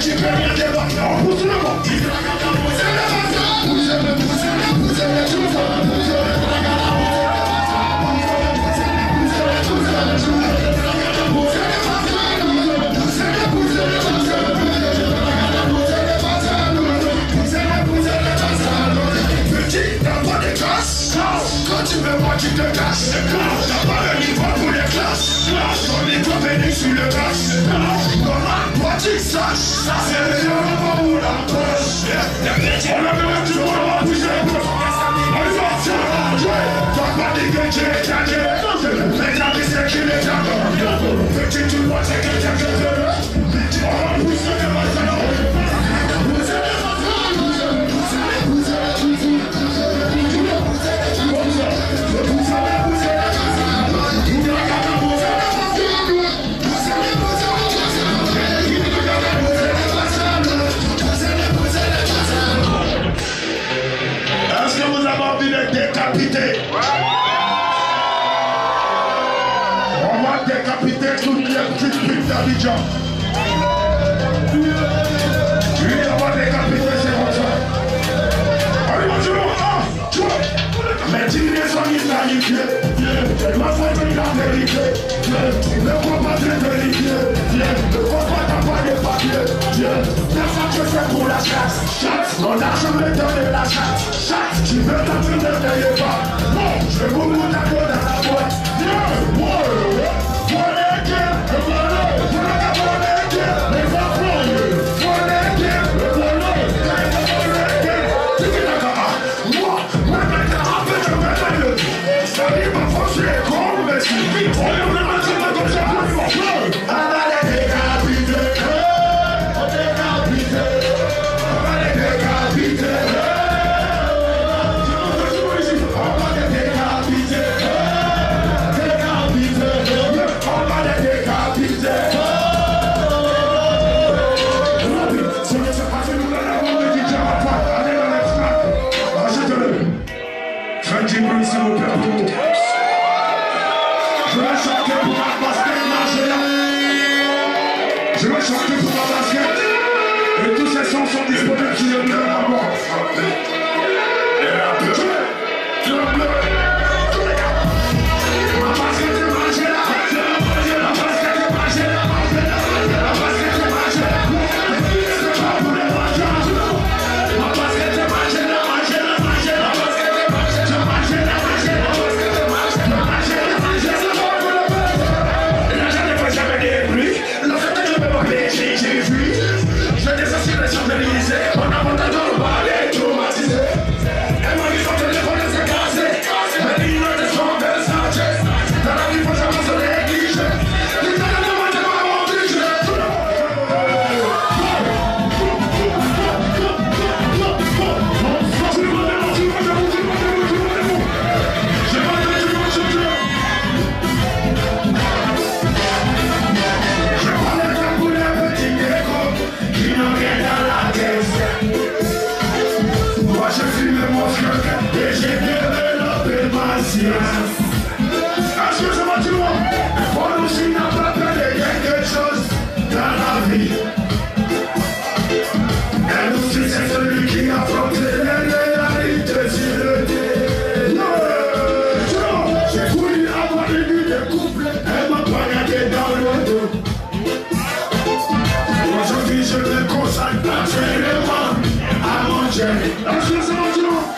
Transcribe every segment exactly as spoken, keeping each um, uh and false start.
tu peux rien débattre. Pousse le bon. Poussez le poussez le poussez le poussez le poussez quand tu veux moi tu te casses. T'as pas le niveau pour les classes. Ton niveau venu sur le casse. Comment toi tu saches. C'est le genre pour la poche. On a besoin du monde, on va bouger. On va se jouer. T'as pas dit que tu es gagné. Les amis c'est qui les gagnes. Petit tu vois c'est que tu as gagné. On va pousser les mains. Est-ce que vous avez envie d'être décapité? On va décapiter toutes les petites putes d'Abidjan. Oui, on va décapiter ces enfants. Allez, bonjour. Mais tu les soins islamiques. Il m'a fait venir la vérité. Ne crois pas de vérité. Ne crois pas t'as pas de papier. Personne que c'est pour la chasse. Mon argent me donne la chasse. Chasse, tu veux t'entendre, ne payez pas. Non, je vais vous monter un peu dans la boîte. Viens, moi, prenez guerre, le bonheur, prenez la bonne guerre, les enfants, prenez guerre, le bonheur, prenez guerre. Tu dis d'accord, moi, moi, maintenant, en fait, je vais aller le dire. Ça dit, ma force, c'est comme, mais c'est vite. On est vraiment en train de comme ça, pour le fleur. On va les décapiter, on décapite, on va les décapiter. S'il vous plaît, pour vous. Je vais chanter pour la basket marcher là. Je vais chanter pour la basket. Et tous ces sons sont disponibles sur le bleu à moi. Est-ce que ça va, tu vois? Pour nous, s'il n'a pas perdu quelque chose dans la vie. Et nous, si c'est celui qui a affronté les réalités sur le dé. J'ai voulu avoir une vie de couple, elle m'a poignardé dans le dos. Aujourd'hui, je me consacre absolument à mon Dieu. Est-ce que ça va, tu vois?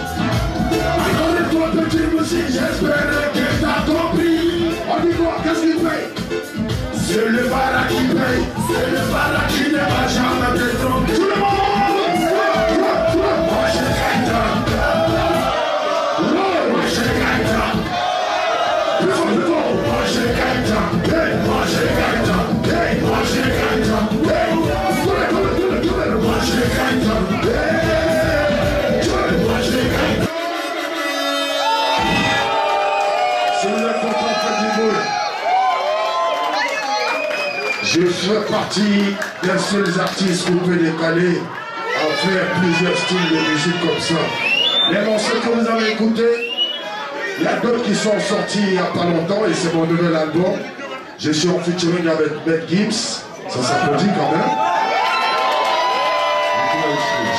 Toi petit musique, j'espère que t'as compris. On dit quoi, qu'est-ce qu'il paye? C'est le bara qui paye. C'est le bara qui ne va jamais te tromper. Tout le monde, moi je gagne tant. Moi je gagne tant. Plus fort, plus fort. Moi je gagne tant. Hey, moi je gagne tant. Hey, moi je gagne tant. Hey, tout le monde, tout le monde, moi je gagne tant. Hey, moi je gagne tant. Je fais partie des seuls artistes qu'on peut décaler à faire plusieurs styles de musique comme ça. Les morceaux que vous avez écoutés, il y a d'autres qui sont sortis il n'y a pas longtemps et c'est mon nouvel album. Je suis en featuring avec Beth Gibbs, ça s'applaudit quand même.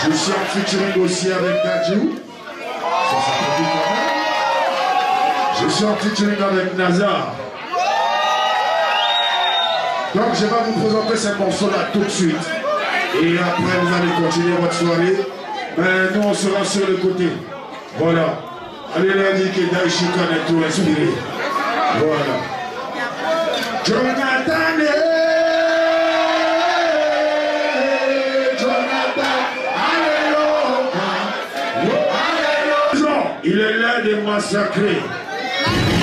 Je suis en featuring aussi avec Dadju. Ça s'appelle quand même. Je suis en featuring avec Nazar. Donc je vais vous présenter ce morceau-là tout de suite. Et après vous allez continuer votre soirée. Mais nous on sera sur le côté. Voilà. Allez leur dire que Daishika est tout inspiré. Voilà. Jonathan Jonathan Alléluia. Il est là de massacrer.